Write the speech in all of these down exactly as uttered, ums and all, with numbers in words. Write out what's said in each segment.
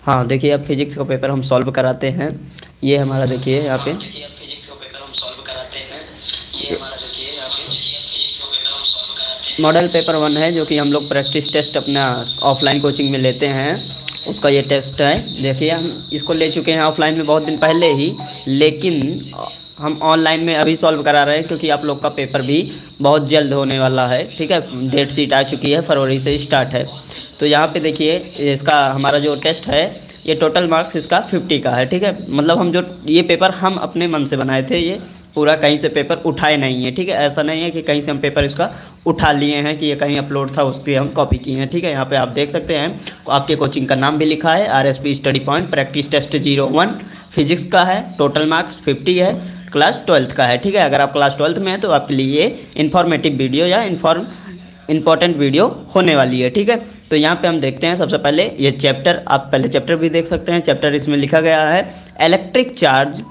हाँ देखिए, अब फिजिक्स का पेपर हम सॉल्व कराते हैं। ये हमारा देखिए यहाँ पे मॉडल पेपर वन है, जो कि हम लोग प्रैक्टिस टेस्ट अपना ऑफलाइन कोचिंग में लेते हैं, उसका ये टेस्ट है। देखिए हम इसको ले चुके हैं ऑफलाइन में बहुत दिन पहले ही, लेकिन हम ऑनलाइन में अभी सॉल्व करा रहे हैं क्योंकि आप लोग का पेपर भी बहुत जल्द होने वाला है। ठीक है, डेट शीट आ चुकी है, फरवरी से स्टार्ट है। तो यहाँ पे देखिए इसका हमारा जो टेस्ट है, ये टोटल मार्क्स इसका फिफ्टी का है। ठीक है, मतलब हम जो ये पेपर हम अपने मन से बनाए थे, ये पूरा कहीं से पेपर उठाए नहीं है। ठीक है, ऐसा नहीं है कि कहीं से हम पेपर इसका उठा लिए हैं कि ये कहीं अपलोड था उससे हम कॉपी किए हैं। ठीक है, यहाँ पे आप देख सकते हैं आपके कोचिंग का नाम भी लिखा है, R S P study point practice test zero one physics का है, टोटल मार्क्स फिफ्टी है, क्लास ट्वेल्थ का है। ठीक है, अगर आप क्लास ट्वेल्थ में हैं तो आपके लिए इन्फॉर्मेटिव वीडियो या इन्फॉर्म इंपॉर्टेंट वीडियो होने वाली है। ठीक है, तो यहाँ पे हम देखते हैं सबसे पहले ये चैप्टर, आप पहले चैप्टर भी देख सकते हैं। चैप्टर इसमें लिखा गया है इलेक्ट्रिक चार्ज,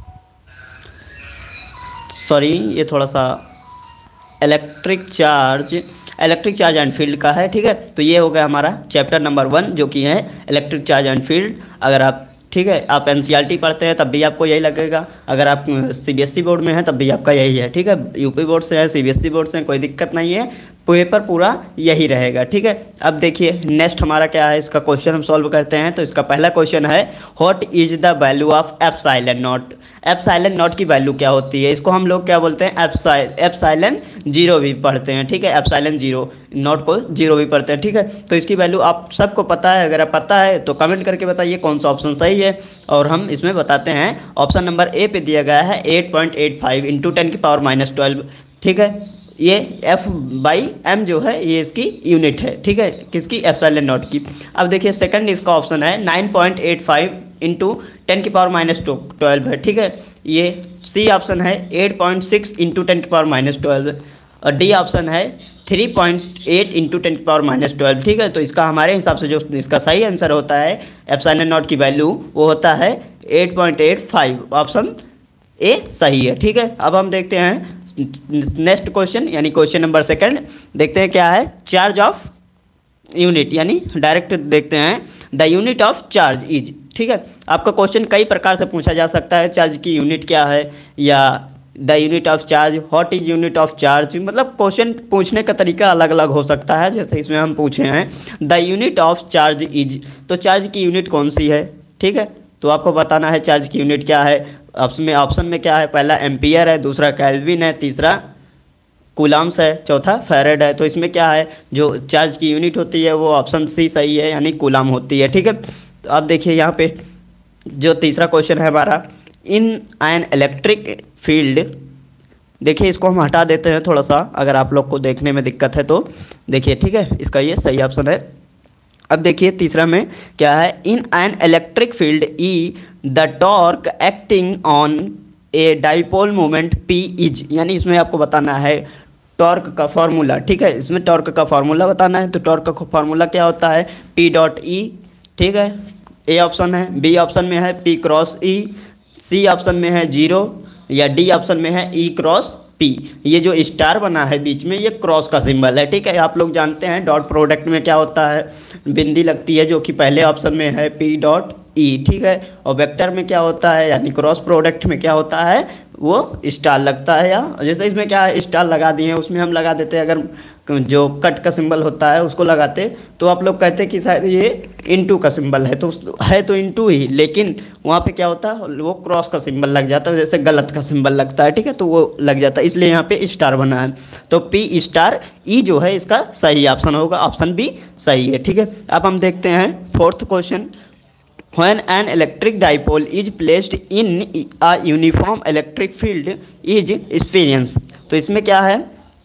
सॉरी ये थोड़ा सा electric charge electric charge and field का है। ठीक है, तो ये हो गया हमारा चैप्टर नंबर वन, जो कि है इलेक्ट्रिक चार्ज एंड फील्ड। अगर आप ठीक है आप एनसीईआरटी पढ़ते हैं तब भी आपको यही लगेगा, अगर आप सीबीएसई बोर्ड में हैं तब भी आपका यही है। ठीक है, यूपी बोर्ड से है, सीबीएसई बोर्ड से है, कोई दिक्कत नहीं है, पेपर पूरा यही रहेगा। ठीक है, अब देखिए नेक्स्ट हमारा क्या है, इसका क्वेश्चन हम सॉल्व करते हैं। तो इसका पहला क्वेश्चन है what is the value of epsilon naught. Epsilon naught की वैल्यू क्या होती है, इसको हम लोग क्या बोलते हैं, एप्सिलॉन जीरो भी पढ़ते हैं। ठीक है, एप्सिलॉन जीरो, नॉट को जीरो भी पढ़ते हैं। ठीक है, तो इसकी वैल्यू आप सबको पता है, अगर आप पता है तो कमेंट करके बताइए कौन सा ऑप्शन सही है, और हम इसमें बताते हैं। ऑप्शन नंबर ए पे दिया गया है eight point eight five into ten की पावर माइनस ट्वेल्व। ठीक है, ये एफ बाई एम जो है ये इसकी यूनिट है। ठीक है, किसकी, एप्सिलॉन नॉट की। अब देखिए सेकंड इसका ऑप्शन है nine point eight five into ten की पावर माइनस ट्वेल्व है। ठीक है, ये सी ऑप्शन है eight point six into ten की पावर माइनस ट्वेल्व, और डी ऑप्शन है three point eight into ten की पावर माइनस ट्वेल्व। ठीक है, तो इसका हमारे हिसाब से जो इसका सही आंसर होता है एप्सिलॉन नॉट की वैल्यू, वो होता है eight point eight five, option A सही है। ठीक है, अब हम देखते हैं नेक्स्ट क्वेश्चन, यानी क्वेश्चन नंबर सेकंड। देखते हैं क्या है, चार्ज ऑफ यूनिट, यानी डायरेक्ट देखते हैं the unit of charge is. ठीक है, आपका क्वेश्चन कई प्रकार से पूछा जा सकता है, चार्ज की यूनिट क्या है, या the unit of charge, what is unit of charge, मतलब क्वेश्चन पूछने का तरीका अलग अलग हो सकता है। जैसे इसमें हम पूछे हैं the unit of charge is, तो चार्ज की यूनिट कौन सी है। ठीक है, तो आपको बताना है चार्ज की यूनिट क्या है। ऑप्शन में ऑप्शन में क्या है, पहला एम्पियर है, दूसरा केल्विन है, तीसरा कूलम्स है, चौथा फैरेड है। तो इसमें क्या है, जो चार्ज की यूनिट होती है वो ऑप्शन सी सही है, यानी कूलम होती है। ठीक है, तो अब देखिए यहाँ पे जो तीसरा क्वेश्चन है हमारा, इन एन इलेक्ट्रिक फील्ड। देखिए इसको हम हटा देते हैं थोड़ा सा, अगर आप लोग को देखने में दिक्कत है तो देखिए। ठीक है, इसका ये सही ऑप्शन है। अब देखिए तीसरा में क्या है, in an electric field E the torque acting on a dipole moment P is, यानी इसमें आपको बताना है टॉर्क का फॉर्मूला। ठीक है, इसमें टॉर्क का फॉर्मूला बताना है। तो टॉर्क का फॉर्मूला क्या होता है, पी डॉट ई। ठीक है, ए ऑप्शन है, बी ऑप्शन में है P cross E, C option में है जीरो, या डी ऑप्शन में है ई क्रॉस पी। ये जो स्टार बना है बीच में, ये क्रॉस का सिंबल है। ठीक है, आप लोग जानते हैं डॉट प्रोडक्ट में क्या होता है, बिंदी लगती है, जो कि पहले ऑप्शन में है पी डॉट ई। ठीक है, और वेक्टर में क्या होता है, यानी क्रॉस प्रोडक्ट में क्या होता है, वो स्टार लगता है। या जैसे इसमें क्या है, स्टार लगा दिए हैं, उसमें हम लगा देते हैं, अगर जो कट का सिंबल होता है उसको लगाते तो आप लोग कहते हैं कि शायद ये इनटू का सिंबल है, तो है तो इनटू ही, लेकिन वहाँ पे क्या होता है, वो क्रॉस का सिंबल लग जाता है, जैसे गलत का सिंबल लगता है। ठीक है, तो वो लग जाता है, इसलिए यहाँ पे स्टार बना है। तो पी स्टार ई जो है इसका सही ऑप्शन होगा, ऑप्शन बी सही है। ठीक है, अब हम देखते हैं fourth question, when an electric dipole is placed in a uniform electric field is experienced। तो इसमें क्या है,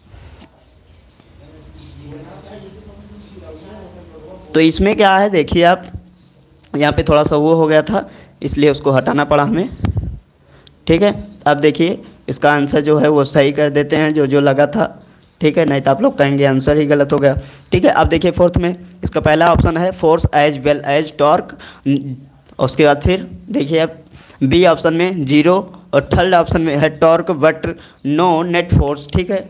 तो इसमें क्या है, देखिए आप यहाँ पे थोड़ा सा वो हो गया था, इसलिए उसको हटाना पड़ा हमें। ठीक है, अब देखिए इसका आंसर जो है वो सही कर देते हैं, जो जो लगा था। ठीक है, नहीं तो आप लोग कहेंगे आंसर ही गलत हो गया। ठीक है, अब देखिए फोर्थ में इसका पहला ऑप्शन है force as well as torque, उसके बाद फिर देखिए अब बी ऑप्शन में जीरो, और थर्ड ऑप्शन में है torque but no net force. ठीक है,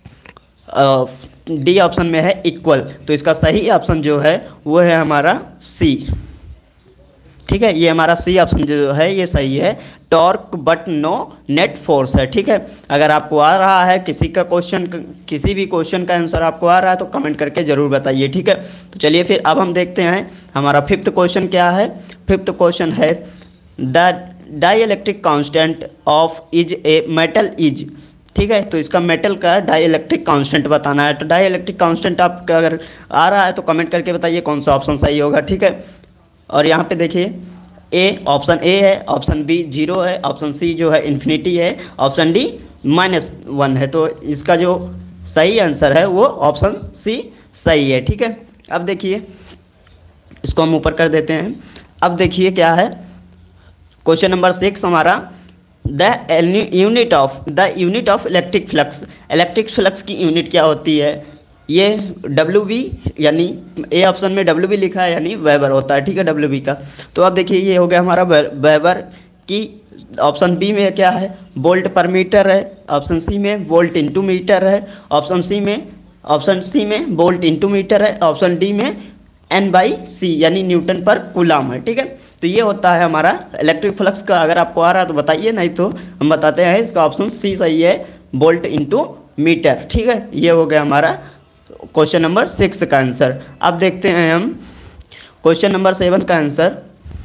डी ऑप्शन में है इक्वल। तो इसका सही ऑप्शन जो है वो है हमारा सी। ठीक है, ये हमारा सी ऑप्शन जो है ये सही है, torque but no net force है। ठीक है, अगर आपको आ रहा है किसी का क्वेश्चन, किसी भी क्वेश्चन का आंसर आपको आ रहा है तो कमेंट करके ज़रूर बताइए। ठीक है, तो चलिए फिर अब हम देखते हैं हमारा फिफ्थ क्वेश्चन क्या है। फिफ्थ क्वेश्चन है the dielectric constant of is a metal is. ठीक है, तो इसका मेटल का डाइइलेक्ट्रिक कांस्टेंट बताना है। तो डाइइलेक्ट्रिक कांस्टेंट आपका अगर आ रहा है तो कमेंट करके बताइए कौन सा ऑप्शन सही होगा। ठीक है, और यहाँ पे देखिए ए ऑप्शन ए है, ऑप्शन बी जीरो है, ऑप्शन सी जो है इन्फिनिटी है, ऑप्शन डी माइनस वन है। तो इसका जो सही आंसर है वो ऑप्शन सी सही है। ठीक है, अब देखिए इसको हम ऊपर कर देते हैं। अब देखिए क्या है क्वेश्चन नंबर सिक्स हमारा, the unit of the unit of electric flux. Electric flux की यूनिट क्या होती है, ये डब्ल्यू बी, यानी ए ऑप्शन में डब्ल्यू बी लिखा है यानी वेबर होता है। ठीक है, डब्ल्यू बी का। तो अब देखिए ये हो गया हमारा वेबर की। ऑप्शन बी में क्या है, वोल्ट पर मीटर है, ऑप्शन सी में वोल्ट इंटू मीटर है, ऑप्शन सी में ऑप्शन सी में वोल्ट इंटू मीटर है, ऑप्शन डी में एन बाई सी यानी न्यूटन पर कूलाम है। ठीक है, तो ये होता है हमारा इलेक्ट्रिक फ्लक्स का। अगर आपको आ रहा है तो बताइए, नहीं तो हम बताते हैं इसका ऑप्शन सी सही है, वोल्ट इंटू मीटर। ठीक है, ये हो गया हमारा क्वेश्चन नंबर सिक्स का आंसर। अब देखते हैं हम क्वेश्चन नंबर सेवन का आंसर।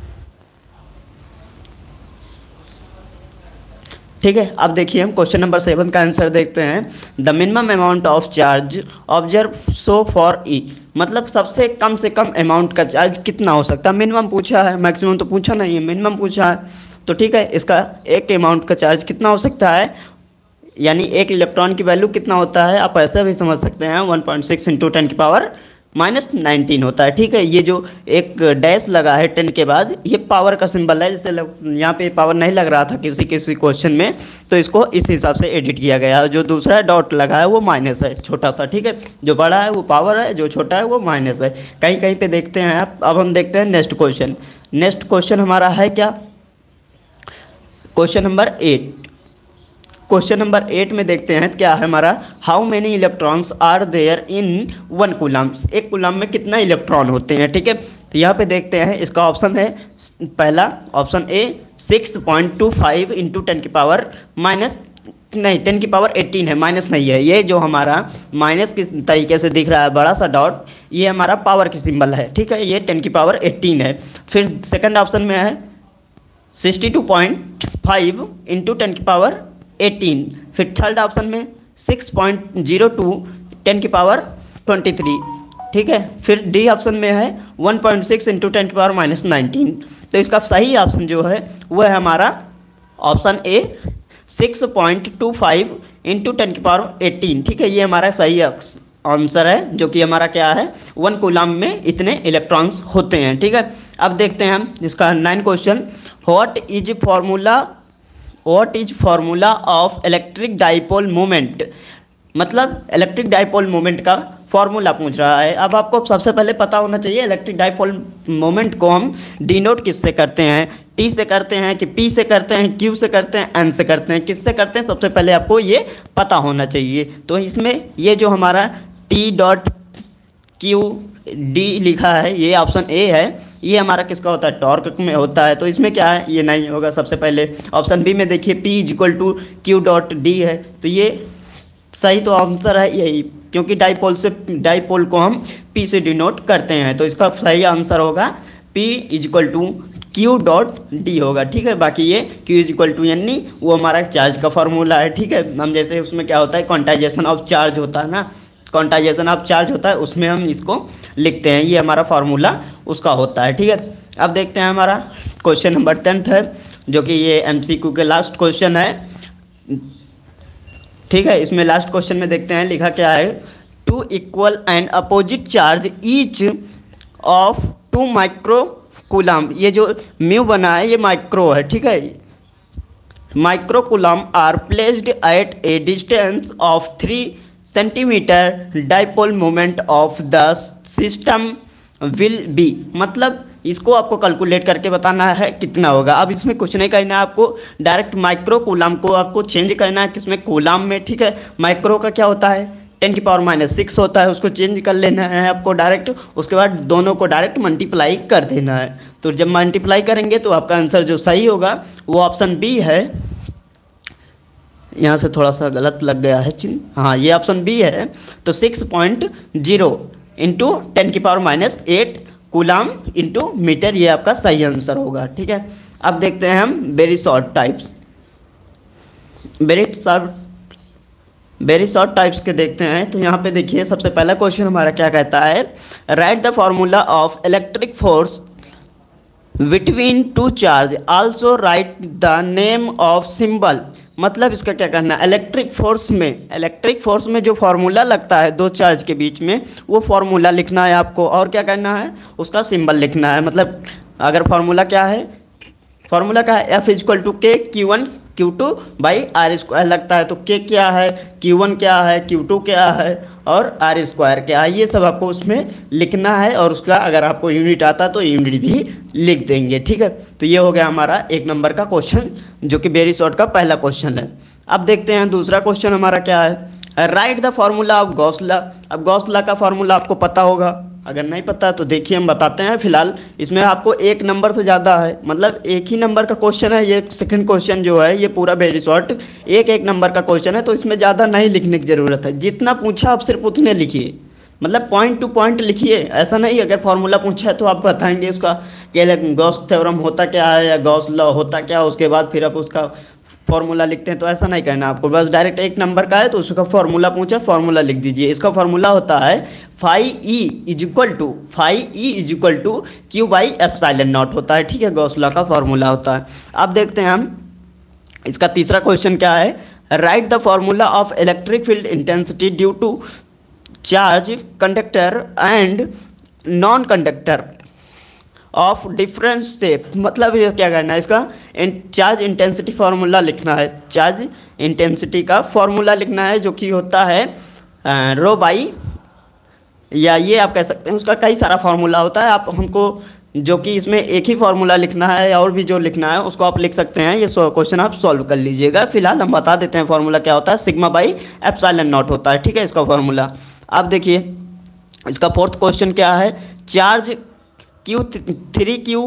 ठीक है, अब देखिए हम क्वेश्चन नंबर सेवन का आंसर देखते हैं। The minimum amount of charge observe so far E. मतलब सबसे कम से कम अमाउंट का चार्ज कितना हो सकता है। मिनिमम पूछा है, मैक्सिमम तो पूछा नहीं है, मिनिमम पूछा है। तो ठीक है, इसका एक अमाउंट का चार्ज कितना हो सकता है, यानी एक इलेक्ट्रॉन की वैल्यू कितना होता है, आप ऐसा भी समझ सकते हैं one point six into ten की पावर माइनस नाइनटीन होता है। ठीक है, ये जो एक डैश लगा है टेन के बाद, ये पावर का सिंबल है। जैसे यहाँ पे पावर नहीं लग रहा था किसी किसी क्वेश्चन में, तो इसको इस हिसाब से एडिट किया गया है। जो दूसरा डॉट लगा है वो माइनस है, छोटा सा। ठीक है, जो बड़ा है वो पावर है, जो छोटा है वो माइनस है। कहीं कहीं पे देखते हैं आप। अब हम देखते हैं नेक्स्ट क्वेश्चन। नेक्स्ट क्वेश्चन हमारा है क्या, question number eight. Question number eight में देखते हैं क्या है हमारा, how many electrons are there in one coulombs. एक कूलम में कितना इलेक्ट्रॉन होते हैं। ठीक है, तो यहाँ पे देखते हैं इसका ऑप्शन है पहला option A six point two five into ten की पावर माइनस नहीं टेन की पावर एटीन है, माइनस नहीं है। ये जो हमारा माइनस किस तरीके से दिख रहा है बड़ा सा डॉट, ये हमारा पावर की सिंबल है। ठीक है, ये टेन की पावर एटीन है। फिर सेकेंड ऑप्शन में है sixty two point five into ten की पावर एटीन। फिर थर्ड ऑप्शन में six point zero two ten की पावर ट्वेंटी थ्री। ठीक है, फिर डी ऑप्शन में है one point six into ten की पावर माइनस नाइनटीन। तो इसका सही ऑप्शन जो है वो है हमारा option A six point two five into ten की पावर एटीन। ठीक है, ये हमारा सही आंसर है, जो कि हमारा क्या है, वन कूलम में इतने इलेक्ट्रॉन्स होते हैं। ठीक है, अब देखते हैं हम इसका nine question. What is formula What is formula of electric dipole moment। मतलब इलेक्ट्रिक डाइपोल मोमेंट का फॉर्मूला पूछ रहा है। अब आपको सबसे पहले पता होना चाहिए इलेक्ट्रिक डाइपोल मोमेंट को हम डिनोट किससे करते हैं, टी से करते हैं कि पी से करते हैं, क्यू से करते हैं, एन से करते हैं, किससे करते हैं, सबसे पहले आपको ये पता होना चाहिए। तो इसमें ये जो हमारा टी डॉट क्यू डी लिखा है, ये ऑप्शन ए है, ये हमारा किसका होता है, टॉर्क में होता है। तो इसमें क्या है, ये नहीं होगा। सबसे पहले ऑप्शन बी में देखिए P is equal to Q dot D है, तो ये सही तो आंसर है यही, क्योंकि डाइपोल से डाइपोल को हम P से डिनोट करते हैं। तो इसका सही आंसर होगा P is equal to Q dot D होगा। ठीक है, बाकी ये Q इज इक्वल टू यानी वो हमारा चार्ज का फॉर्मूला है। ठीक है, हम जैसे उसमें क्या होता है, क्वांटाइजेशन ऑफ चार्ज होता है ना, क्वांटाइजेशन ऑफ चार्ज होता है, उसमें हम इसको लिखते हैं, ये हमारा फार्मूला उसका होता है। ठीक है, अब देखते हैं हमारा क्वेश्चन नंबर टेंथ है, जो कि ये एमसीक्यू के लास्ट क्वेश्चन है। ठीक है, इसमें लास्ट क्वेश्चन में देखते हैं लिखा क्या है, two equal and opposite charge each of two micro coulomb. ये जो म्यू बना है ये माइक्रो है। ठीक है, micro coulomb are placed at a distance of three centimetre, dipole moment of the system will be. मतलब इसको आपको कैलकुलेट करके बताना है कितना होगा। अब इसमें कुछ नहीं करना है आपको, डायरेक्ट माइक्रो कूलम को आपको चेंज करना है किसमें, कूलम में। ठीक है, माइक्रो का क्या होता है, टेन की पावर माइनस सिक्स होता है, उसको चेंज कर लेना है आपको डायरेक्ट। उसके बाद दोनों को डायरेक्ट मल्टीप्लाई कर देना है। तो जब मल्टीप्लाई करेंगे तो आपका आंसर जो सही होगा वो ऑप्शन बी है। यहाँ से थोड़ा सा गलत लग गया है चिन्ह, हाँ ये ऑप्शन बी है। तो six point zero into ten की power minus eight coulomb into metre, ये आपका सही आंसर होगा। ठीक है, अब देखते हैं हम very short types. Very short very short types के देखते हैं। तो यहाँ पे देखिए सबसे पहला क्वेश्चन हमारा क्या कहता है, write the formula of electric force between two charge, also write the name of symbol. मतलब इसका क्या करना है, इलेक्ट्रिक फोर्स में इलेक्ट्रिक फोर्स में जो फार्मूला लगता है दो चार्ज के बीच में, वो फार्मूला लिखना है आपको, और क्या करना है, उसका सिंबल लिखना है। मतलब अगर फार्मूला क्या है, फार्मूला क्या है, F is equal to K Q one Q two by R square लगता है। तो के क्या है, क्यू वन क्या है, क्यू टू क्या है और आर स्क्वायर क्या है, ये सब आपको उसमें लिखना है। और उसका अगर आपको यूनिट आता है तो यूनिट भी लिख देंगे। ठीक है, तो ये हो गया हमारा एक नंबर का क्वेश्चन, जो कि वेरी शॉर्ट का पहला क्वेश्चन है। अब देखते हैं दूसरा क्वेश्चन हमारा क्या है, write the formula of Gauss law. अब गॉस लॉ का फॉर्मूला आपको पता होगा, अगर नहीं पता तो देखिए हम बताते हैं। फिलहाल इसमें आपको एक नंबर से ज़्यादा है, मतलब एक ही नंबर का क्वेश्चन है ये। सेकंड क्वेश्चन जो है ये पूरा वेरी शॉर्ट एक एक नंबर का क्वेश्चन है, तो इसमें ज़्यादा नहीं लिखने की ज़रूरत है। जितना पूछा आप सिर्फ उतने लिखिए, मतलब पॉइंट टू पॉइंट लिखिए। ऐसा नहीं अगर फार्मूला पूछा है तो आप बताएंगे उसका कि गॉस थ्योरम होता क्या है या गॉस लॉ होता क्या है, उसके बाद फिर आप उसका फॉर्मूला लिखते हैं। तो ऐसा नहीं करना आपको, बस डायरेक्ट एक नंबर का है तो उसका फॉर्मूला पूछा, फॉर्मूला लिख दीजिए। इसका फॉर्मूला होता है phi E is equal to phi E is equal to Q by epsilon naught होता है। ठीक है, गॉस लॉ का फॉर्मूला होता है। अब देखते हैं हम इसका तीसरा क्वेश्चन क्या है, write the formula of electric field intensity due to charge conductor and non conductor of difference shape. मतलब ये क्या करना है, इसका चार्ज इंटेंसिटी फार्मूला लिखना है। चार्ज इंटेंसिटी का फार्मूला लिखना है जो कि होता है रो बाई, या ये आप कह सकते हैं उसका कई सारा फार्मूला होता है। आप हमको जो कि इसमें एक ही फार्मूला लिखना है, और भी जो लिखना है उसको आप लिख सकते हैं। ये क्वेश्चन आप सॉल्व कर लीजिएगा। फिलहाल हम बता देते हैं फार्मूला क्या होता है, सिग्मा बाई एप्सिलॉन नॉट होता है। ठीक है, इसका फार्मूला। अब देखिए इसका फोर्थ क्वेश्चन क्या है, चार्ज क्यू थ्री क्यू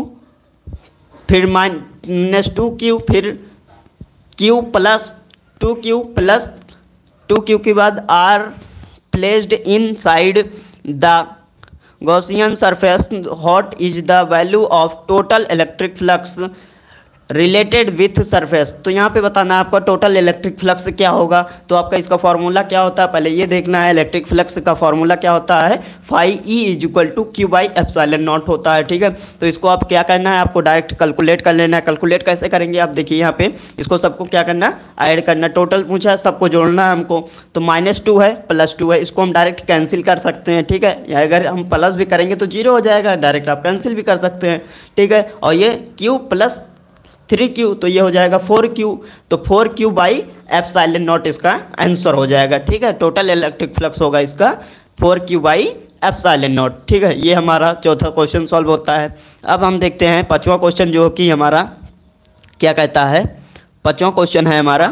फिर माइनस टू क्यू फिर Q plus two Q plus two Q के बाद are placed inside the Gaussian surface, what is the value of total electric flux related with surface. तो यहाँ पे बताना है आपका टोटल इलेक्ट्रिक फ्लक्स क्या होगा। तो आपका इसका फार्मूला क्या होता है, पहले ये देखना है। इलेक्ट्रिक फ्लक्स का फार्मूला क्या होता है, phi E is equal to Q by epsilon naught होता है। ठीक है, तो इसको आप क्या करना है, आपको डायरेक्ट कैलकुलेट कर लेना है। कैलकुलेट कैसे करेंगे, आप देखिए यहाँ पे इसको सबको क्या करना है, ऐड करना। टोटल पूछा है, सबको जोड़ना है हमको। तो माइनस टू है प्लस टू है, इसको हम डायरेक्ट कैंसिल कर सकते हैं। ठीक है, या अगर हम प्लस भी करेंगे तो जीरो हो जाएगा, डायरेक्ट आप कैंसिल भी कर सकते हैं। ठीक है, और ये क्यू प्लस थ्री क्यू तो ये हो जाएगा फोर क्यू, तो four Q by epsilon naught इसका आंसर हो जाएगा। ठीक है, टोटल इलेक्ट्रिक फ्लक्स होगा इसका four Q by epsilon naught. ठीक है, ये हमारा चौथा क्वेश्चन सॉल्व होता है। अब हम देखते हैं पांचवा क्वेश्चन जो कि हमारा क्या कहता है। पांचवा क्वेश्चन है हमारा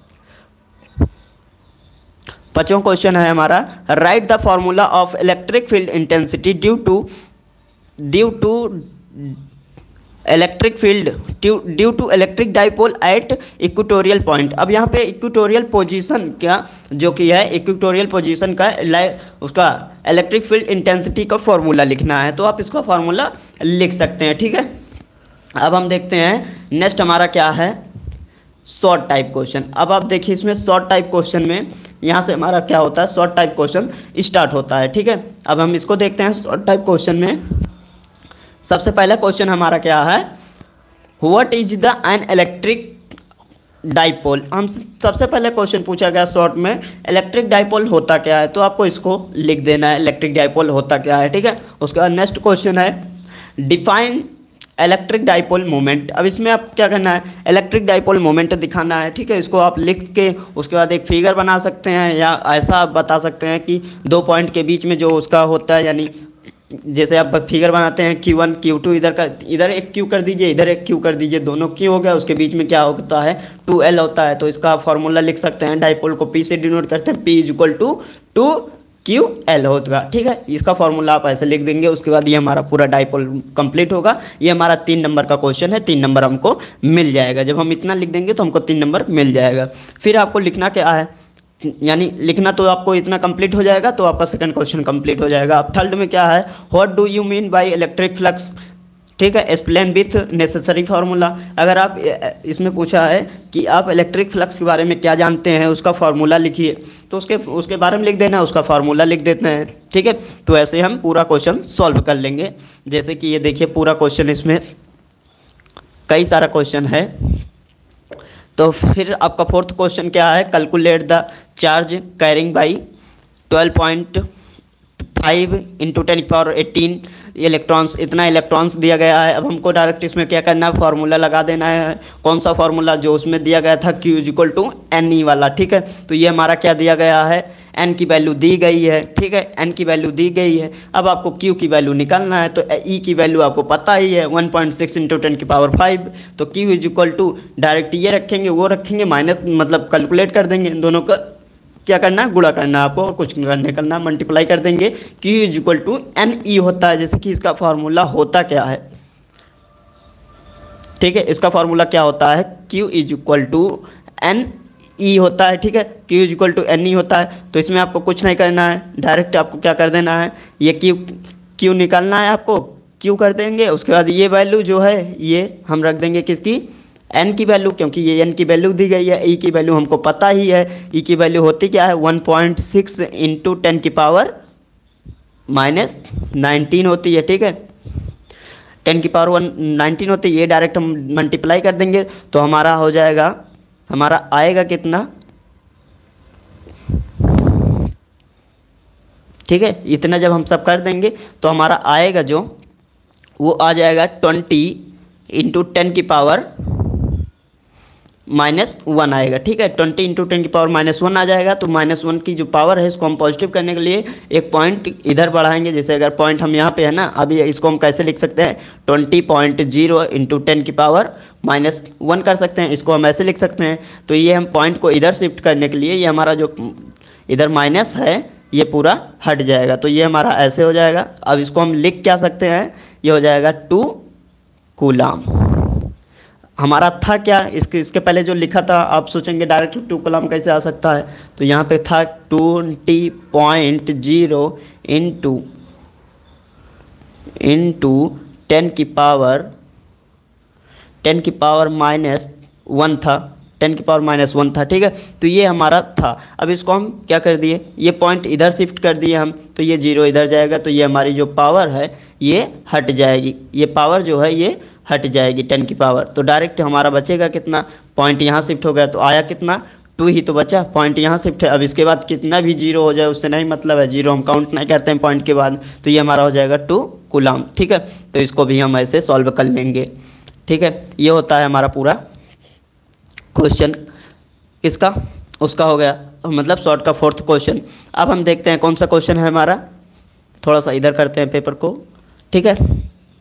पांचवा क्वेश्चन है हमारा write the formula of electric field intensity due to due to electric field due to electric dipole at equatorial point. अब यहाँ पे इक्वेटोरियल पोजीशन क्या जो कि है, इक्वेटोरियल पोजीशन का उसका इलेक्ट्रिक फील्ड इंटेंसिटी का फॉर्मूला लिखना है। तो आप इसका फॉर्मूला लिख सकते हैं। ठीक है, अब हम देखते हैं नेक्स्ट हमारा क्या है, शॉर्ट टाइप क्वेश्चन। अब आप देखिए इसमें शॉर्ट टाइप क्वेश्चन में यहाँ से हमारा क्या होता है, शॉर्ट टाइप क्वेश्चन स्टार्ट होता है। ठीक है, अब हम इसको देखते हैं। शॉर्ट टाइप क्वेश्चन में सबसे पहला क्वेश्चन हमारा क्या है, what is the an electric dipole. हम सबसे पहले क्वेश्चन पूछा गया शॉर्ट में, इलेक्ट्रिक डाइपोल होता क्या है। तो आपको इसको लिख देना है, इलेक्ट्रिक डाइपोल होता क्या है। ठीक है, उसके बाद नेक्स्ट क्वेश्चन है डिफाइन इलेक्ट्रिक डाइपोल मोमेंट। अब इसमें आप क्या करना है, इलेक्ट्रिक डाइपोल मोमेंट दिखाना है। ठीक है, इसको आप लिख के उसके बाद एक फिगर बना सकते हैं, या ऐसा आप बता सकते हैं कि दो पॉइंट के बीच में जो उसका होता है, यानी जैसे आप फिगर बनाते हैं क्यू वन क्यू टू, इधर का इधर एक क्यू कर दीजिए, इधर एक क्यू कर दीजिए, दोनों क्यू हो गया, उसके बीच में क्या होता है, टू एल होता है। तो इसका फॉर्मूला लिख सकते हैं, डाइपोल को पी से डिनोट करते हैं, P is equal to two Q L होगा, ठीक है। इसका फॉर्मूला आप ऐसे लिख देंगे, उसके बाद ये हमारा पूरा डाइपोल कंप्लीट होगा। ये हमारा तीन नंबर का क्वेश्चन है, तीन नंबर हमको मिल जाएगा। जब हम इतना लिख देंगे तो हमको तीन नंबर मिल जाएगा। फिर आपको लिखना क्या है, यानी लिखना तो आपको इतना कंप्लीट हो जाएगा तो आपका सेकंड क्वेश्चन कंप्लीट हो जाएगा। अब थर्ड में क्या है, what do you mean by electric flux, ठीक है, एक्सप्लेन विथ नेसेसरी फार्मूला। अगर आप इसमें पूछा है कि आप इलेक्ट्रिक फ्लक्स के बारे में क्या जानते हैं, उसका फार्मूला लिखिए, तो उसके उसके बारे में लिख देना, उसका फार्मूला लिख देते हैं, ठीक है। तो ऐसे हम पूरा क्वेश्चन सॉल्व कर लेंगे। जैसे कि ये देखिए पूरा क्वेश्चन, इसमें कई सारा क्वेश्चन है। तो फिर आपका फोर्थ क्वेश्चन क्या है, calculate the charge carrying by twelve point five into ten power eighteen electrons, इतना इलेक्ट्रॉन्स दिया गया है। अब हमको डायरेक्ट इसमें क्या करना है, फार्मूला लगा देना है। कौन सा फार्मूला, जो उसमें दिया गया था Q is equal to N E वाला, ठीक है। तो ये हमारा क्या दिया गया है, एन की वैल्यू दी गई है, ठीक है, एन की वैल्यू दी गई है। अब आपको क्यू की वैल्यू निकालना है, तो ई की वैल्यू आपको पता ही है one point six into ten की पावर फाइव। तो Q is equal to direct ये रखेंगे, वो रखेंगे, माइनस मतलब कैलकुलेट कर देंगे, इन दोनों का क्या करना है, गुणा करना है आपको, और कुछ नहीं करना, मल्टीप्लाई कर देंगे। Q is equal to N E होता है, जैसे कि इसका फार्मूला होता क्या है, ठीक है, इसका फार्मूला क्या होता है, Q is equal to N E होता है, ठीक है, Q is equal to N E होता है। तो इसमें आपको कुछ नहीं करना है, डायरेक्ट आपको क्या कर देना है, ये क्यू क्यू निकालना है आपको, क्यू कर देंगे, उसके बाद ये वैल्यू जो है ये हम रख देंगे किसकी, एन की वैल्यू, क्योंकि ये एन की वैल्यू दी गई है। ई की वैल्यू हमको पता ही है, ई की वैल्यू होती क्या है, one point six into ten की पावर माइनस नाइनटीन होती है, ठीक है, टेन की पावर वन नाइनटीन होती है। ये डायरेक्ट हम मल्टीप्लाई कर देंगे तो हमारा हो जाएगा, हमारा आएगा कितना, ठीक है, इतना जब हम सब कर देंगे तो हमारा आएगा जो, वो आ जाएगा ट्वेंटी इंटू टेन की पावर माइनस वन आएगा, ठीक है, ट्वेंटी इंटू टेन की पावर माइनस वन आ जाएगा। तो माइनस वन की जो पावर है इसको हम पॉजिटिव करने के लिए एक पॉइंट इधर बढ़ाएंगे। जैसे अगर पॉइंट हम यहाँ पे है ना, अभी इसको हम कैसे लिख सकते हैं, twenty point zero into ten की पावर माइनस वन कर सकते हैं, इसको हम ऐसे लिख सकते हैं। तो ये हम पॉइंट को इधर शिफ्ट करने के लिए, ये हमारा जो इधर माइनस है ये पूरा हट जाएगा, तो ये हमारा ऐसे हो जाएगा। अब इसको हम लिख क्या सकते हैं, ये हो जाएगा टू कूलाम। हमारा था क्या, इसके इसके पहले जो लिखा था, आप सोचेंगे डायरेक्ट टू कूलाम कैसे आ सकता है, तो यहाँ पे था twenty point zero into into ten की पावर टेन की पावर माइनस वन था, टेन की पावर माइनस वन था, ठीक है। तो ये हमारा था। अब इसको हम क्या कर दिए, ये पॉइंट इधर शिफ्ट कर दिए हम, तो ये जीरो इधर जाएगा, तो ये हमारी जो पावर है ये हट जाएगी, ये पावर जो है ये हट जाएगी टेन की पावर। तो डायरेक्ट हमारा बचेगा कितना, पॉइंट यहाँ शिफ्ट हो गया तो आया कितना, टू ही तो बचा, पॉइंट यहाँ शिफ्ट है। अब इसके बाद कितना भी जीरो हो जाए उससे नहीं मतलब है, जीरो हम काउंट नहीं करते हैं पॉइंट के बाद, तो ये हमारा हो जाएगा टू कूलाम, ठीक है। तो इसको भी हम ऐसे सॉल्व कर लेंगे, ठीक है। ये होता है हमारा पूरा क्वेश्चन, किसका, उसका हो गया, मतलब शॉर्ट का फोर्थ क्वेश्चन। अब हम देखते हैं कौन सा क्वेश्चन है हमारा, थोड़ा सा इधर करते हैं पेपर को, ठीक है।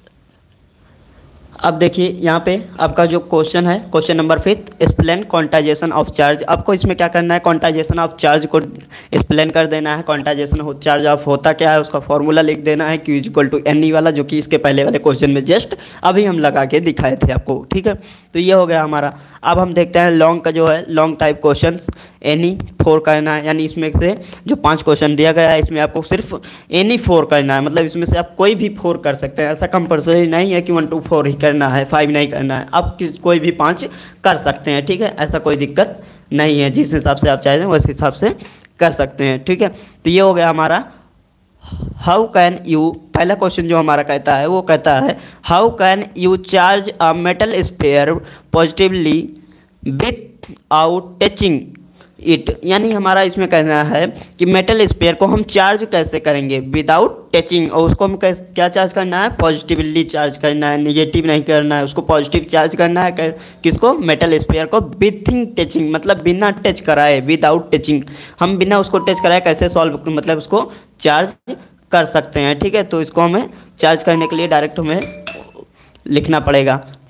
अब देखिए यहाँ पे आपका जो क्वेश्चन है, question number fifth, explain quantization of charge. आपको इसमें क्या करना है, क्वांटाइजेशन ऑफ चार्ज को एक्सप्लेन कर देना है। क्वांटाइजेशन ऑफ चार्ज ऑफ होता क्या है, उसका फॉर्मूला लिख देना है, Q is equal to N E वाला, जो कि इसके पहले वाले क्वेश्चन में जस्ट अभी हम लगा के दिखाए थे आपको, ठीक है। तो ये हो गया हमारा। अब हम देखते हैं लॉन्ग का जो है, long type question any four करना है, यानी इसमें से जो पांच क्वेश्चन दिया गया है इसमें आपको सिर्फ एनी फोर करना है, मतलब इसमें से आप कोई भी फोर कर सकते हैं, ऐसा कंपल्सरी नहीं है कि वन टू फोर ही करना है, फाइव नहीं करना है, आप कोई भी पाँच कर सकते हैं, ठीक है, ऐसा कोई दिक्कत नहीं है, जिस हिसाब से आप चाहते हैं उस हिसाब से कर सकते हैं, ठीक है। तो ये हो गया हमारा हाउ कैन यू, पहला क्वेश्चन जो हमारा कहता है वो कहता है how can you charge a metal sphere positively without touching it, यानी हमारा इसमें कहना है कि मेटल स्फीयर को हम चार्ज कैसे करेंगे विदाउट टचिंग, और उसको हम कैसे क्या चार्ज करना है, पॉजिटिवली चार्ज करना है, निगेटिव नहीं करना है, उसको पॉजिटिव चार्ज करना है। किसको, मेटल स्फीयर को विथिंग टचिंग, मतलब बिना टच कराए, विदाउट टचिंग, हम बिना उसको टच कराए कैसे सॉल्व, मतलब उसको चार्ज कर सकते हैं, ठीक है। तो इसको हमें चार्ज करने के लिए डायरेक्ट हमें लिखना पड़ेगा,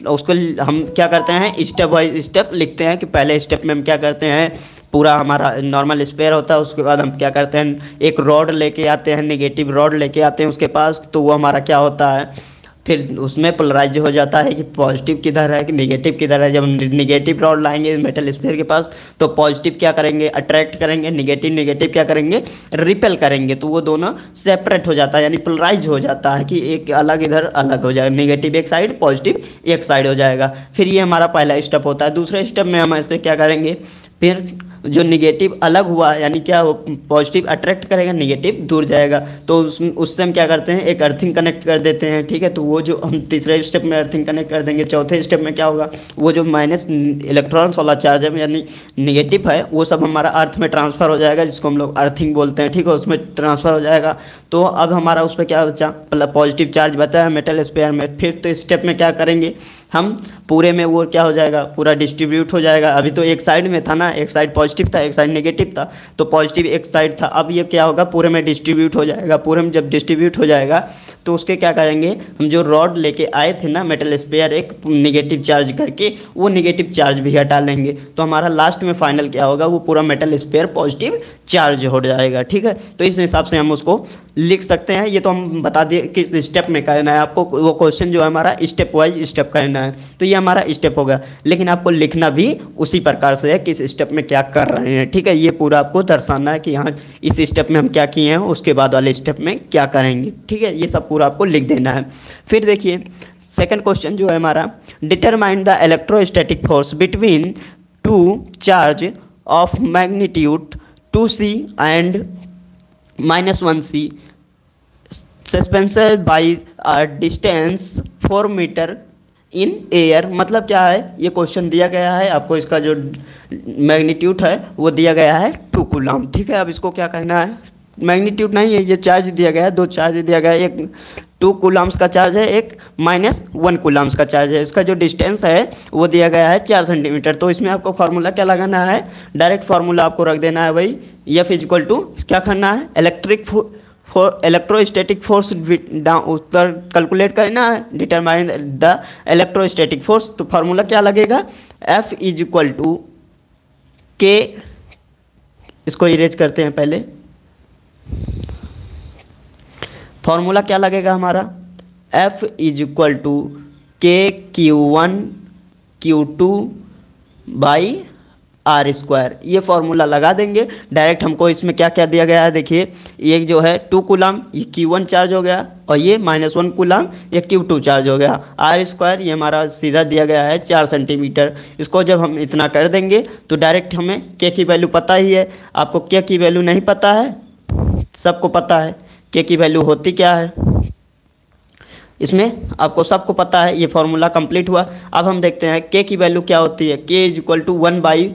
उसको हम क्या करते हैं, स्टेप बाय स्टेप लिखते हैं कि पहले स्टेप में हम क्या करते हैं, पूरा हमारा नॉर्मल स्पेयर होता है, उसके बाद हम क्या करते हैं, एक रॉड लेके आते हैं, नेगेटिव रॉड लेके आते हैं उसके पास, तो वो हमारा क्या होता है, फिर उसमें पोलराइज हो जाता है कि पॉजिटिव किधर है कि नेगेटिव किधर है। जब नेगेटिव रॉड लाएंगे मेटल स्फीयर के पास तो पॉजिटिव क्या करेंगे, अट्रैक्ट करेंगे, नेगेटिव नेगेटिव क्या करेंगे, रिपेल करेंगे, तो वो दोनों सेपरेट हो जाता है, यानी पोलराइज हो जाता है कि एक अलग इधर अलग हो जाएगा, नेगेटिव एक साइड पॉजिटिव एक साइड हो जाएगा। फिर ये हमारा पहला स्टेप होता है। दूसरे स्टेप में हम ऐसे क्या करेंगे, फिर जो निगेटिव अलग हुआ यानी क्या हो, पॉजिटिव अट्रैक्ट करेगा, निगेटिव दूर जाएगा, तो उस उससे हम क्या करते हैं, एक अर्थिंग कनेक्ट कर देते हैं, ठीक है। तो वो जो हम तीसरे स्टेप में अर्थिंग कनेक्ट कर देंगे। चौथे स्टेप में क्या होगा, वो जो माइनस इलेक्ट्रॉन्स वाला चार्ज है यानी निगेटिव है, वो सब हमारा अर्थ में ट्रांसफ़र हो जाएगा, जिसको हम लोग अर्थिंग बोलते हैं, ठीक है, उसमें ट्रांसफ़र हो जाएगा। तो अब हमारा उस पर क्या बचा, मतलब पॉजिटिव चार्ज बचा है मेटल स्पेयर में। फिर तो स्टेप में क्या करेंगे हम, पूरे में वो क्या हो जाएगा, पूरा डिस्ट्रीब्यूट हो जाएगा। अभी तो एक साइड में था ना, एक साइड पॉजिटिव था, एक साइड नेगेटिव था, तो पॉजिटिव एक साइड था, अब ये क्या होगा, पूरे में डिस्ट्रीब्यूट हो जाएगा। पूरे में जब डिस्ट्रीब्यूट हो जाएगा तो उसके क्या करेंगे, हम जो रॉड लेके आए थे ना मेटल स्पेयर एक नेगेटिव चार्ज करके, वो नेगेटिव चार्ज भी हटा लेंगे, तो हमारा लास्ट में फाइनल क्या होगा, वो पूरा मेटल स्पेयर पॉजिटिव चार्ज हो जाएगा, ठीक है। तो इस हिसाब से हम उसको लिख सकते हैं। ये तो हम बता दिए किस स्टेप में करना है आपको, वो क्वेश्चन जो है हमारा स्टेप वाइज स्टेप करना है, तो ये हमारा स्टेप होगा। लेकिन आपको लिखना भी उसी प्रकार से है, किस स्टेप में क्या कर रहे हैं, ठीक है। ये पूरा आपको दर्शाना है कि यहाँ इस स्टेप में हम क्या किए हैं, उसके बाद वाले स्टेप में क्या करेंगे, ठीक है। ये सब पूरा आपको लिख देना है। फिर देखिए सेकंड क्वेश्चन जो है हमारा, determine the electrostatic force between two charge of magnitude two C and minus one C suspension by a distance four metre in air. मतलब क्या है, ये क्वेश्चन दिया गया है आपको, इसका जो मैग्नीट्यूड है वो दिया गया है टू कूलम, ठीक है। अब इसको क्या करना है, मैग्नीट्यूड नहीं है, ये चार्ज दिया गया है, दो चार्ज दिया गया है, एक टू कूलम्स का चार्ज है, एक माइनस वन कूलम्स का चार्ज है। इसका जो डिस्टेंस है वो दिया गया है चार सेंटीमीटर। तो इसमें आपको फार्मूला क्या लगाना है, डायरेक्ट फार्मूला आपको रख देना है भाई, एफ इक्वल टू क्या करना है, electric for electrostatic force down calculate करना है, डिटरमाइन द इलेक्ट्रोस्टैटिक फोर्स। तो फार्मूला क्या लगेगा, एफ इज इक्वल टू के, इसको इरेज करते हैं पहले, फॉर्मूला क्या लगेगा हमारा, F is equal to K Q one Q two by R square. ये फार्मूला लगा देंगे डायरेक्ट। हमको इसमें क्या क्या दिया गया है, देखिए ये जो है टू कूलम, ये क्यू वन चार्ज हो गया, और ये माइनस वन कूलम, ये क्यू टू चार्ज हो गया। आर स्क्वायर ये हमारा सीधा दिया गया है चार सेंटीमीटर। इसको जब हम इतना कर देंगे तो डायरेक्ट हमें के की वैल्यू पता ही है। आपको के की वैल्यू नहीं पता है, सबको पता है के की वैल्यू होती क्या है, इसमें आपको सबको पता है। ये फॉर्मूला कंप्लीट हुआ। अब हम देखते हैं के की वैल्यू क्या होती है, K is equal to one by,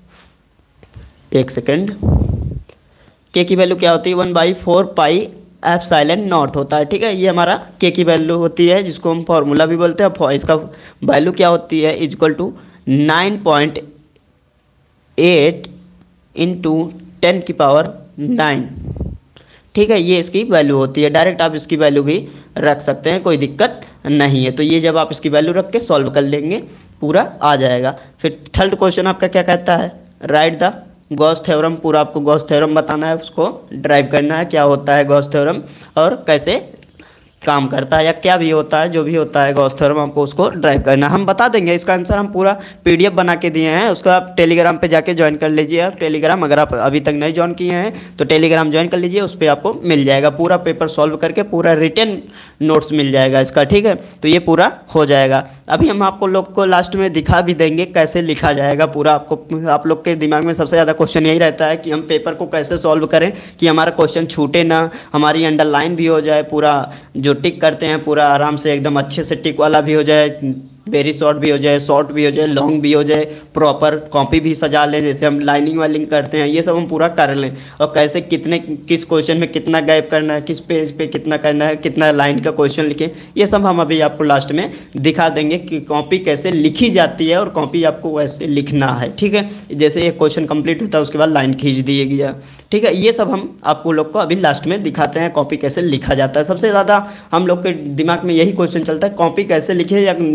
एक सेकेंड, के की वैल्यू क्या होती है, one by four pi epsilon naught होता है, ठीक है। ये हमारा के की वैल्यू होती है, जिसको हम फार्मूला भी बोलते हैं। इसका वैल्यू क्या होती है, is equal to nine point eight into ten की पावर नाइन, ठीक है। ये इसकी वैल्यू होती है। डायरेक्ट आप इसकी वैल्यू भी रख सकते हैं, कोई दिक्कत नहीं है। तो ये जब आप इसकी वैल्यू रख के सॉल्व कर लेंगे पूरा आ जाएगा। फिर थर्ड क्वेश्चन आपका क्या कहता है, राइट द गॉस थ्योरम। पूरा आपको गॉस थ्योरम बताना है, उसको ड्राइव करना है, क्या होता है गॉस थ्योरम और कैसे काम करता है, या क्या भी होता है, जो भी होता है गॉस थ्योरम, आपको उसको ड्राइव करना। हम बता देंगे इसका आंसर, हम पूरा पीडीएफ बना के दिए हैं, उसको आप टेलीग्राम पे जाके ज्वाइन कर लीजिए। आप टेलीग्राम अगर आप अभी तक नहीं ज्वाइन किए हैं तो टेलीग्राम ज्वाइन कर लीजिए, उस पर आपको मिल जाएगा पूरा पेपर सॉल्व करके, पूरा रिटन नोट्स मिल जाएगा इसका, ठीक है। तो ये पूरा हो जाएगा। अभी हम आपको लोग को लास्ट में दिखा भी देंगे कैसे लिखा जाएगा पूरा। आपको आप लोग के दिमाग में सबसे ज़्यादा क्वेश्चन यही रहता है कि हम पेपर को कैसे सॉल्व करें कि हमारा क्वेश्चन छूटे ना, हमारी अंडरलाइन भी हो जाए, पूरा जो टिक करते हैं पूरा आराम से एकदम अच्छे से टिक वाला भी हो जाए, वेरी शॉर्ट भी हो जाए, शॉर्ट भी हो जाए, लॉन्ग भी हो जाए, प्रॉपर कॉपी भी सजा लें, जैसे हम लाइनिंग वाइनिंग करते हैं, ये सब हम पूरा कर लें। और कैसे कितने किस क्वेश्चन में कितना गैप करना है, किस पेज पे कितना करना है, कितना लाइन का क्वेश्चन लिखें, ये सब हम अभी आपको लास्ट में दिखा देंगे कि कॉपी कैसे लिखी जाती है और कॉपी आपको वैसे लिखना है, ठीक है। जैसे एक क्वेश्चन कंप्लीट होता है उसके बाद लाइन खींच दी गया, ठीक है। ये सब हम आपको लोग को अभी लास्ट में दिखाते हैं कॉपी कैसे लिखा जाता है। सबसे ज़्यादा हम लोग के दिमाग में यही क्वेश्चन चलता है, कॉपी कैसे लिखे या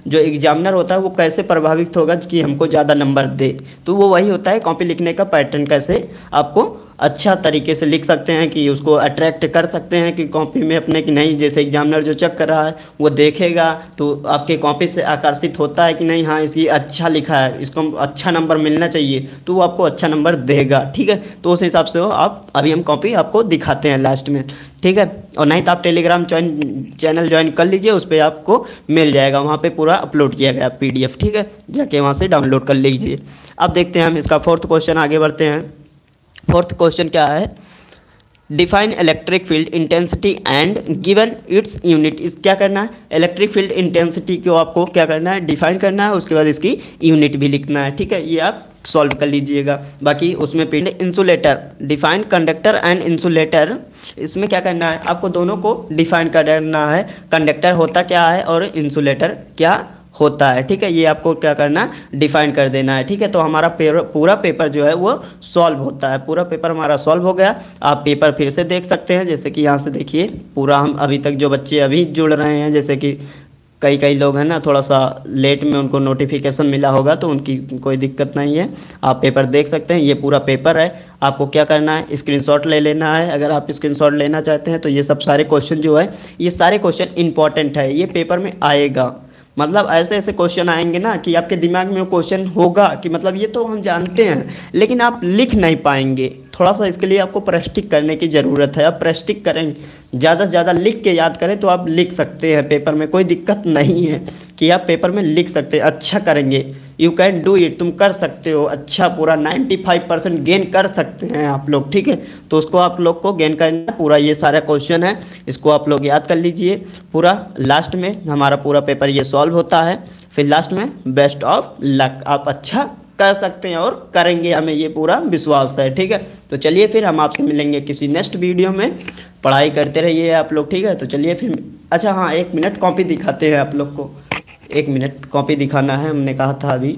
जो एग्जामिनर होता है वो कैसे प्रभावित होगा कि हमको ज़्यादा नंबर दे। तो वो वही होता है कॉपी लिखने का पैटर्न, कैसे आपको अच्छा तरीके से लिख सकते हैं कि उसको अट्रैक्ट कर सकते हैं कि कॉपी में अपने की नहीं, जैसे एग्जामिनर जो चेक कर रहा है वो देखेगा तो आपके कॉपी से आकर्षित होता है कि नहीं हाँ इसकी अच्छा लिखा है, इसको अच्छा नंबर मिलना चाहिए, तो वो आपको अच्छा नंबर देगा। ठीक है, तो उस हिसाब से हो आप, अभी हम कॉपी आपको दिखाते हैं लास्ट में। ठीक है, और नहीं तो आप टेलीग्राम ज्वाइन चैनल ज्वाइन कर लीजिए, उस पर आपको मिल जाएगा, वहाँ पे पूरा अपलोड किया गया पीडीएफ। ठीक है, जाके वहाँ से डाउनलोड कर लीजिए। अब देखते हैं हम इसका फोर्थ क्वेश्चन, आगे बढ़ते हैं। फोर्थ क्वेश्चन क्या है, define electric field intensity and given its unit. इस क्या करना है, इलेक्ट्रिक फील्ड इंटेंसिटी को आपको क्या करना है, डिफाइन करना है, उसके बाद इसकी यूनिट भी लिखना है। ठीक है, ये आप सॉल्व कर लीजिएगा। बाकी उसमें पीड insulator, define conductor and insulator, इसमें क्या करना है आपको दोनों को डिफाइन करना है, कंडक्टर होता क्या है और इंसुलेटर क्या होता है। ठीक है, ये आपको क्या करना डिफाइन कर देना है। ठीक है, तो हमारा पूरा पेपर जो है वो सॉल्व होता है, पूरा पेपर हमारा सॉल्व हो गया। आप पेपर फिर से देख सकते हैं, जैसे कि यहाँ से देखिए पूरा, हम अभी तक जो बच्चे अभी जुड़ रहे हैं, जैसे कि कई कई लोग हैं ना थोड़ा सा लेट में उनको नोटिफिकेशन मिला होगा, तो उनकी कोई दिक्कत नहीं है, आप पेपर देख सकते हैं। ये पूरा पेपर है, आपको क्या करना है स्क्रीनशॉट ले लेना है। अगर आप स्क्रीनशॉट लेना चाहते हैं तो ये सब सारे क्वेश्चन जो है, ये सारे क्वेश्चन इंपॉर्टेंट है, ये पेपर में आएगा। मतलब ऐसे ऐसे क्वेश्चन आएंगे ना कि आपके दिमाग में वो क्वेश्चन होगा कि मतलब ये तो हम जानते हैं, लेकिन आप लिख नहीं पाएंगे। थोड़ा सा इसके लिए आपको प्रैक्टिस करने की ज़रूरत है। आप प्रैक्टिस करें, ज़्यादा से ज़्यादा लिख के याद करें तो आप लिख सकते हैं पेपर में, कोई दिक्कत नहीं है कि आप पेपर में लिख सकते हैं। अच्छा करेंगे, यू कैन डू इट, तुम कर सकते हो, अच्छा पूरा पचानवे परसेंट गेन कर सकते हैं आप लोग। ठीक है, तो उसको आप लोग को गेन करना, पूरा ये सारा क्वेश्चन है, इसको आप लोग याद कर लीजिए। पूरा लास्ट में हमारा पूरा पेपर ये सॉल्व होता है, फिर लास्ट में बेस्ट ऑफ लक, आप अच्छा कर सकते हैं और करेंगे, हमें ये पूरा विश्वास है। ठीक है, तो चलिए फिर हम आपसे मिलेंगे किसी नेक्स्ट वीडियो में। पढ़ाई करते रहिए आप लोग। ठीक है, तो चलिए फिर, अच्छा हाँ एक मिनट कॉपी दिखाते हैं आप लोग को, एक मिनट कॉपी दिखाना है, हमने कहा था अभी।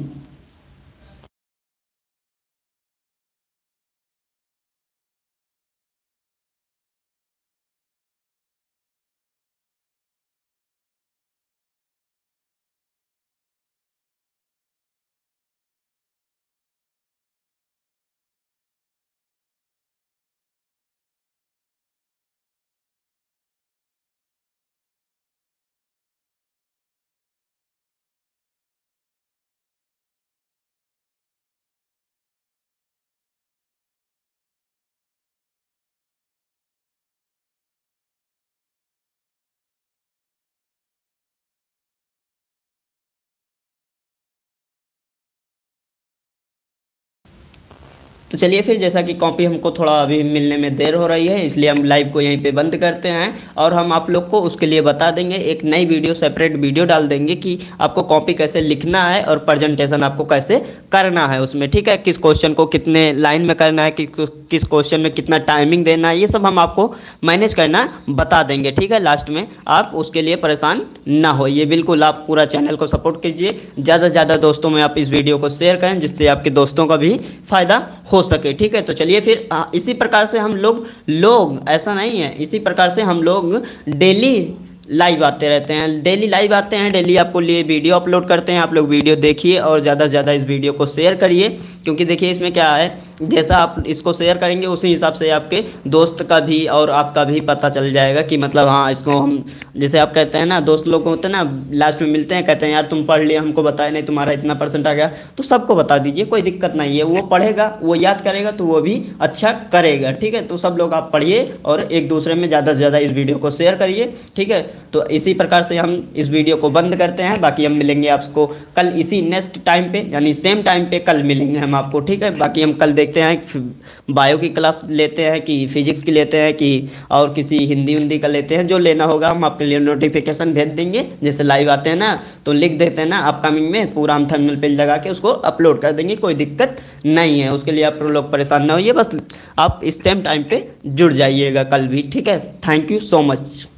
तो चलिए फिर, जैसा कि कॉपी हमको थोड़ा अभी मिलने में देर हो रही है, इसलिए हम लाइव को यहीं पे बंद करते हैं और हम आप लोग को उसके लिए बता देंगे, एक नई वीडियो सेपरेट वीडियो डाल देंगे कि आपको कॉपी कैसे लिखना है और प्रेजेंटेशन आपको कैसे करना है उसमें। ठीक है, किस क्वेश्चन को कितने लाइन में करना है, कि किस क्वेश्चन में कितना टाइमिंग देना है, ये सब हम आपको मैनेज करना बता देंगे। ठीक है, लास्ट में आप उसके लिए परेशान ना होइए, बिल्कुल आप पूरा चैनल को सपोर्ट कीजिए, ज़्यादा से ज़्यादा दोस्तों में आप इस वीडियो को शेयर करें, जिससे आपके दोस्तों का भी फ़ायदा हो सके। ठीक है, तो चलिए फिर आ, इसी प्रकार से हम लोग लोग ऐसा नहीं है, इसी प्रकार से हम लोग डेली लाइव आते रहते हैं, डेली लाइव आते हैं, डेली आपको लिए वीडियो अपलोड करते हैं। आप लोग वीडियो देखिए और ज़्यादा से ज़्यादा इस वीडियो को शेयर करिए, क्योंकि देखिए इसमें क्या है, जैसा आप इसको शेयर करेंगे उसी हिसाब से आपके दोस्त का भी और आपका भी पता चल जाएगा कि मतलब हाँ इसको हम, जैसे आप कहते हैं ना दोस्त लोग होते हैं ना, लास्ट में मिलते हैं कहते हैं यार तुम पढ़ लिए, हमको बताए नहीं, तुम्हारा इतना परसेंट आ गया, तो सबको बता दीजिए, कोई दिक्कत नहीं है। वो पढ़ेगा, वो याद करेगा तो वो भी अच्छा करेगा। ठीक है, तो सब लोग आप पढ़िए और एक दूसरे में ज़्यादा से ज़्यादा इस वीडियो को शेयर करिए। ठीक है, तो इसी प्रकार से हम इस वीडियो को बंद करते हैं। बाकी हम मिलेंगे आपको कल इसी नेक्स्ट टाइम पे, यानी सेम टाइम पे कल मिलेंगे हम आपको। ठीक है, बाकी हम कल देखते हैं बायो की क्लास लेते हैं कि फिजिक्स की लेते हैं कि और किसी हिंदी हिंदी का लेते हैं, जो लेना होगा हम आपके लिए नोटिफिकेशन भेज देंगे। जैसे लाइव आते हैं ना तो लिख देते हैं ना अपकमिंग में, पूरा हम थंबनेल पेज लगा के उसको अपलोड कर देंगे, कोई दिक्कत नहीं है। उसके लिए आप लोग परेशान ना होइए, बस आप इस सेम टाइम पे जुड़ जाइएगा कल भी। ठीक है, थैंक यू सो मच।